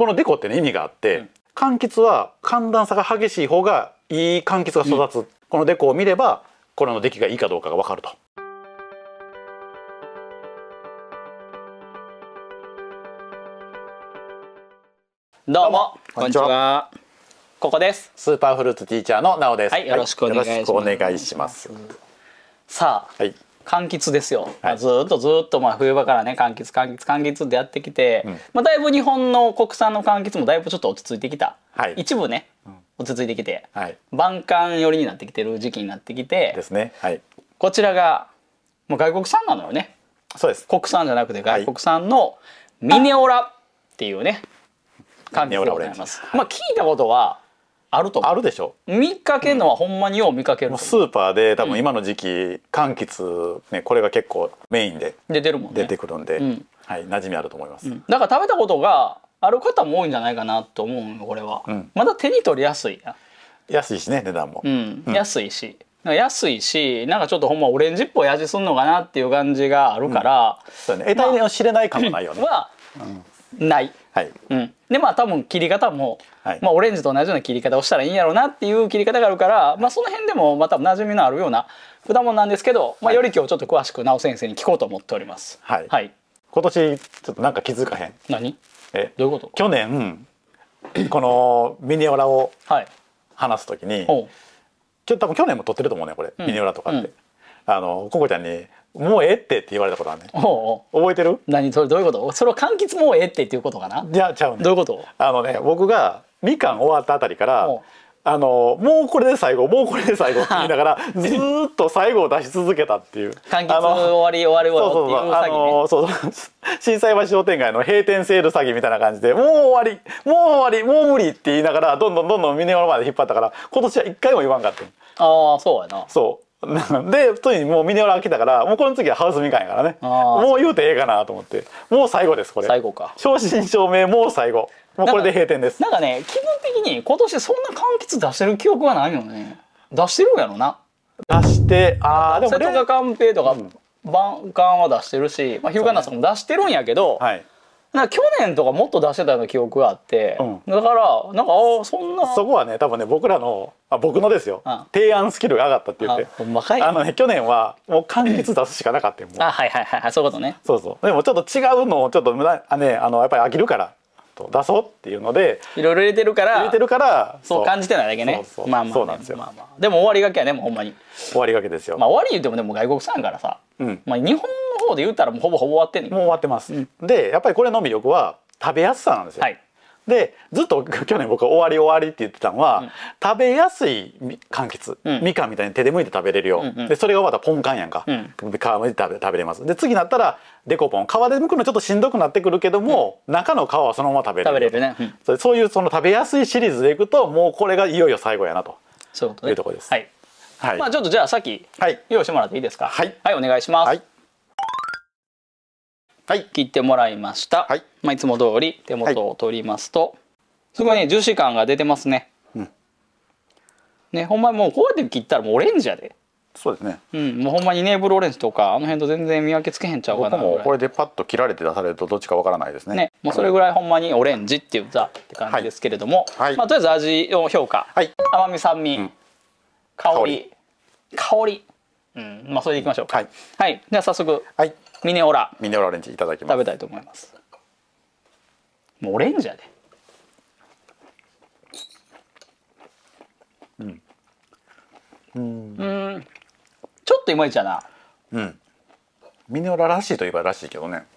このデコってね意味があって、柑橘は寒暖差が激しい方がいい柑橘が育つ、このデコを見ればこれの出来がいいかどうかが分かると。 どうもこんにちは。ここです。 スーパーフルーツティーチャーのなおです。 はい、よろしくお願いします。 よろしくお願いします。 さあ、柑橘ですよ。ずっと冬場からね柑橘ってやってきて、だいぶ日本の国産の柑橘もだいぶちょっと落ち着いてきた。一部ね落ち着いてきて、晩柑寄りになってきてる時期になってきてですね。 こちらがもう外国産なのよね。 そうです。 国産じゃなくて外国産のミネオラっていうね柑橘でございます。聞いたことはあると思う。あるでしょう。 見かけるのはほんまによう見かける。 スーパーで多分今の時期柑橘ねこれが結構メインで出てるもんね。 出てくるんで、馴染みあると思います。 だから食べたことがある方も多いんじゃないかなと思うのこれは。まだ手に取りやすいな。 安いしね値段も。 安いしなんかちょっとほんまオレンジっぽい味すんのかなっていう感じがあるから。 そうね。得体を知れないかもないよね。 はない。で多分切り方もオレンジと同じような切り方をしたらいいんやろうなっていう切り方があるからその辺でも多分馴染みのあるような果物なんですけどより今日ちょっと詳しく直先生に聞こうと思っております。 今年ちょっとなんか気づかへん。 何？どういうこと？ 去年このミネオラを話すときに多分去年も撮ってると思うねこれミネオラとかってココちゃんにもうええって言われたことあるね。覚えてる？ 何それどういうこと？それは柑橘もうええっていうことかな？ いやちゃうね。 どういうこと？ 僕がみかん終わったあたりからもうこれで最後もうこれで最後って言いながらずーっと最後を出し続けたっていう柑橘終わりっていう詐欺ね。 心斎橋商店街の閉店セール詐欺みたいな感じでもう終わりもう無理って言いながらどんどんミネオラまで引っ張ったから今年は一回も言わんかった。 ああそうやな。 でとにもうミネオラが来たからもうこの次はハウスみかんやからねもう言うてええかなと思ってもう最後ですこれ。 最後か。 正真正銘もう最後もうこれで閉店です。 なんかね気分的に今年そんな柑橘出してる記憶がないよね。出してるんやろな。 出してでも瀬戸カンペイとか晩柑は出してるしヒューガナスも出してるんやけど去年とかもっと出してたような記憶があってだからなんかそんなそこはね多分ね僕のですよ提案スキルが上がったって言って去年はもう柑橘出すしかなかったよ。 そういうことね。 でもちょっと違うのをちょっとやっぱり飽きるから出そうっていうのでいろいろ入れてるからそう感じてないだけね。 そうなんですよ。 でも終わりがけやねもうほんまに終わりがけですよ。 終わり言ってもでも外国産やからさ日本の方で言ったらもうほぼ終わってんねん。 もう終わってます。でやっぱりこれの魅力は食べやすさなんですよ。でずっと去年僕は終わりって言ってたのは食べやすい柑橘みかんみたいに手で剥いて食べれるよ。でそれがまたポンカンやんか皮むいて食べれます。で次になったらデコポン皮で剥くのちょっとしんどくなってくるけども中の皮はそのまま食べれるね。そういうその食べやすいシリーズでいくともうこれがいよいよ最後やなというところです。ちょっとじゃあさっき用意してもらっていいですか？お願いします。切ってもらいました。いつも通り手元を取りますとすごいねジューシー感が出てますね。ほんまにもうこうやって切ったらもうオレンジやで。 そうですね。 もうほんまにネーブルオレンジとかあの辺と全然見分けつけへんちゃうかな。 僕もこれでパッと切られて出されるとどっちかわからないですね。 もうそれぐらいほんまにオレンジっていうザって感じですけれども、とりあえず味の評価、甘み酸味、香り、それでいきましょうか。では早速ミネオラオレンジいただきます。 食べたいと思います。もうオレンジやで。ちょっといまいちやな。 ミネオラらしいといえばらしいけどね。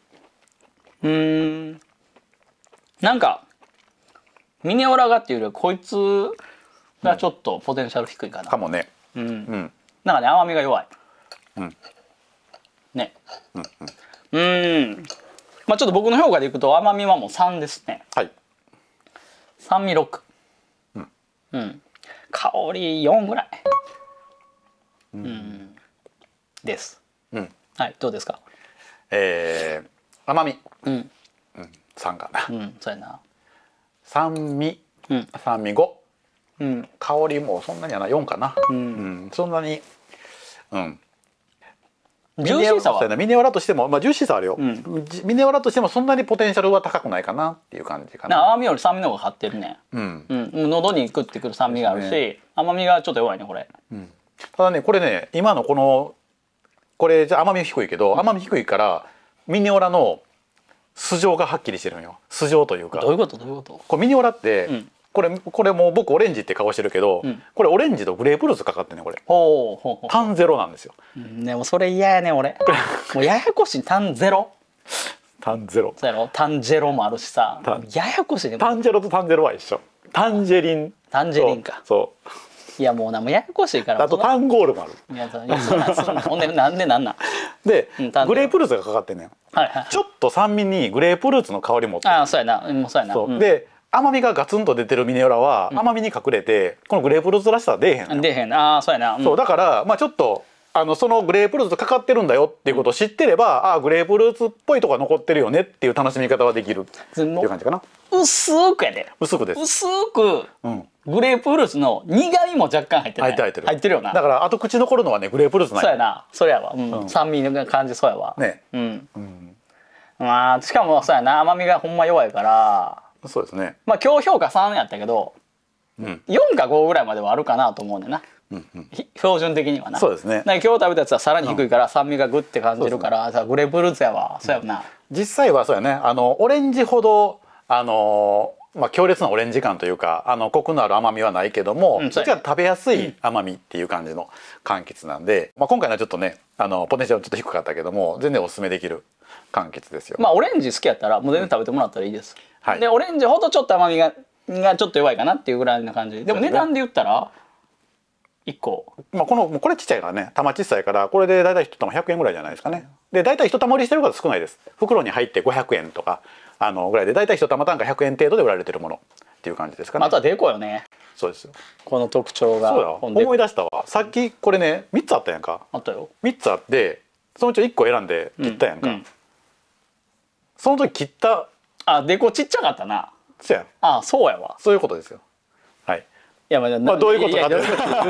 なんかミネオラがっていうよりはこいつがちょっとポテンシャル低いかな。 かもね。 なんかね甘みが弱い。ね。ちょっと僕の評価でいくと甘みはもう3ですね。酸味6。香り4ぐらい。です。どうですか？ 甘み3かな。 そうやな。 酸味5。香りもそんなにはな4かな。そんなにジューシーさはミネオラとしても、まあジューシーさあるよ、ミネオラとしてもそんなにポテンシャルは高くないかなっていう感じかな。 甘みより酸味の方が勝ってるね。喉に食ってくる酸味があるし、甘みがちょっと弱いねこれ。 ただねこれね今のこれじゃ甘み低いけど、甘み低いからミネオラの素性がはっきりしてるんよ。素性というか。 どういうことどういうこと？ これミネオラって、これもう僕オレンジって顔してるけど、これオレンジとグレープフルーツかかってんねこれ。単ゼロなんですよ。 でもそれ嫌やね俺。もうややこしい。単ゼロ。 単ゼロ。 そうやろ。単ジェロもあるしさ。ややこしいね。 単ジェロと単ゼロは一緒。タンジェリン。 タンジェリンか。 そう。 いやもうややこしいから。 あとタンゴールもある。 いやそんなほんでなんででグレープフルーツがかかってんねん。ちょっと酸味にグレープフルーツの香りも。 ああそうやな。もうそうやな。 で甘みがガツンと出てるミネオラは甘みに隠れてこのグレープフルーツらしさは出えへんのよ。 出えへん。ああそうやな。 そうだからまあちょっとそのグレープフルーツかかってるんだよっていうことを知ってれば、あグレープフルーツっぽいとこが残ってるよねっていう楽しみ方はできるっていう感じかな。 薄くやで。 薄くです。 薄くグレープフルーツの苦味も若干入ってる。入ってるよな。 だから後口残るのはねグレープフルーツない。 そうやな。それやわ。酸味の感じそうやわ。ね。まあしかもそうやな甘みがほんま弱いから。 そうですね。 まあ今日評価3やったけど、4か5ぐらいまではあるかなと思うねんな。標準的にはな。 そうですね。 今日食べたやつはさらに低いから酸味がグッて感じるからグレープフルーツやわ。そうやな。 実際はそうやね。オレンジほど強烈なオレンジ感というかコクのある甘みはないけども、そっちは食べやすい甘みっていう感じの柑橘なんで、今回のはちょっとねポテンシャルちょっと低かったけども全然おすすめできる柑橘ですよ。 まあオレンジ好きやったらもう全然食べてもらったらいいです。でオレンジほどちょっと甘みがちょっと弱いかなっていうぐらいな感じでも値段で言ったら1個これちっちゃいからね玉小さいからこれで大体1玉100円ぐらいじゃないですかね。で大体1玉売りしてる方少ないです。袋に入って500円とかぐらいで大体1玉単価100円程度で売られてるものっていう感じですかね。 あとはデコよね。 そうですよ。 この特徴が。 そうだ思い出したわ。さっきこれね3つあったやんか。 あったよ。 3つあってそのうち1個選んで切ったやんか。その時切ったデコちっちゃかったな。 そうやん。 あそうやわ。 そういうことですよ。はい。 いやまあどういうことかって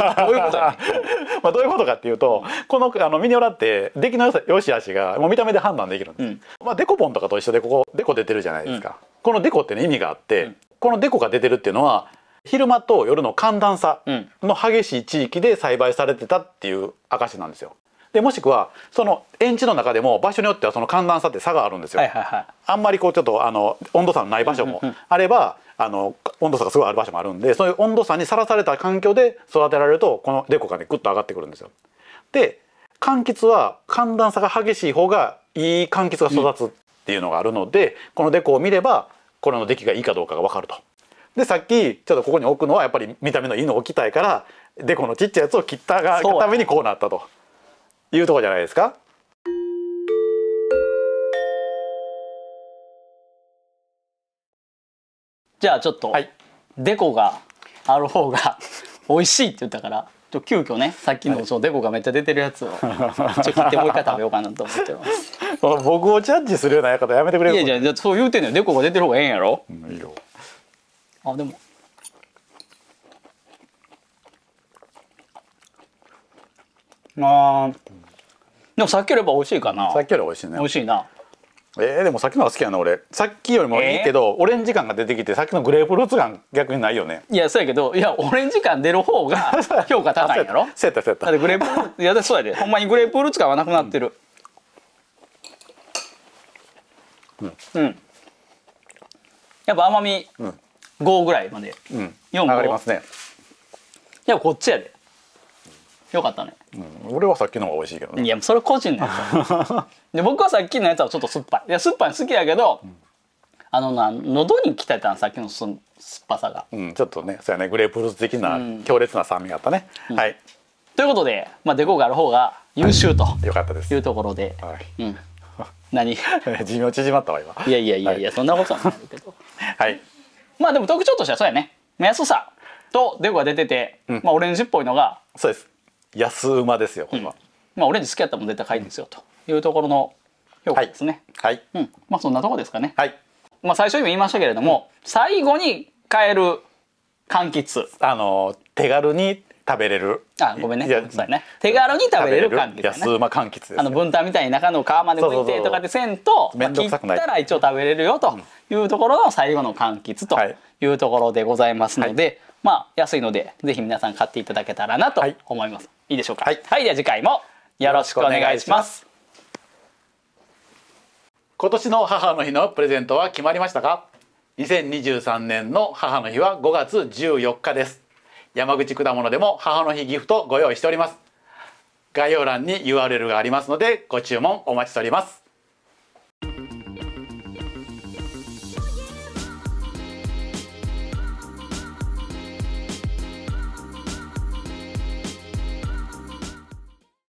どういうことかっていうとこのミネオラって出来の良し悪しがもう見た目で判断できるんです。デコポンとかと一緒でここデコ出てるじゃないですか。このデコってね意味があってこのデコが出てるっていうのは昼間と夜の寒暖差の激しい地域で栽培されてたっていう証なんですよ。でもしくはその園地の中でも場所によってはその寒暖差って差があるんですよ。あんまりちょっと温度差のない場所もあれば温度差がすごいある場所もあるんでそういう温度差にさらされた環境で育てられるとこのデコがねグッと上がってくるんですよ。で柑橘は寒暖差が激しい方がいい柑橘が育つっていうのがあるので、このデコを見ればこれの出来がいいかどうかが分かると。でさっきちょっとここに置くのはやっぱり見た目のいいのを置きたいからデコのちっちゃいやつを切ったがためにこうなったというところじゃないですか。 じゃあちょっとデコがある方が美味しいって言ったから急遽ねさっきのそのデコがめっちゃ出てるやつを切ってもう一回食べようかなと思ってます。 僕をジャッジするようなやり方やめてくれる。 いやそう言うてんのよ。デコが出てる方がええんやろ。 いいよ。 でもでもさっきよりやっぱ美味しいかな。 さっきより美味しいね。 美味しいな。 でもさっきのが好きやな俺。さっきよりもいいけど、オレンジ感が出てきてさっきのグレープフルーツ感逆にないよね。 いやそうやけどオレンジ感出る方が評価高いんやろ。 そうやった。 だってグレープフルーツいやそうやでほんまにグレープフルーツ感はなくなってる。やっぱ甘み5ぐらいまで。 4上がりますね。 やっぱこっちやで。よかったね。 俺はさっきの方が美味しいけどね。 いやそれ個人のやつで僕はさっきのやつはちょっと酸っぱい。いや酸っぱい好きやけど喉にきてたんさっきの酸っぱさが。 ちょっとねそうやねグレープフルーツ的な強烈な酸味があったね。はい。 ということでデコがある方が優秀とよかったですいうところで。何寿命縮まったわ今。 いやそんなことはないけど。 はい。 まあでも特徴としてはそうやね。安さとデコが出ててオレンジっぽいのが。 そうです。安馬ですよこれは。 オレンジ好きやったらもう絶対買いですよというところの評価ですね。 はい。 そんなところですかね。 はい。 最初にも言いましたけれども最後に買える柑橘。 手軽に食べれる。 ごめんね。そうね。手軽に食べれる柑橘、 安うま柑橘です。 分担みたいに中の皮まで剥いてとかでせんと、切ったら一応食べれるよというところの最後の柑橘というところでございますので、安いのでぜひ皆さん買っていただけたらなと思います。いいでしょうか。はい、では次回もよろしくお願いします。 今年の母の日のプレゼントは決まりましたか？2023年の母の日は5月14日です。山口果物でも母の日ギフトご用意しております。概要欄に URL がありますのでご注文お待ちしております。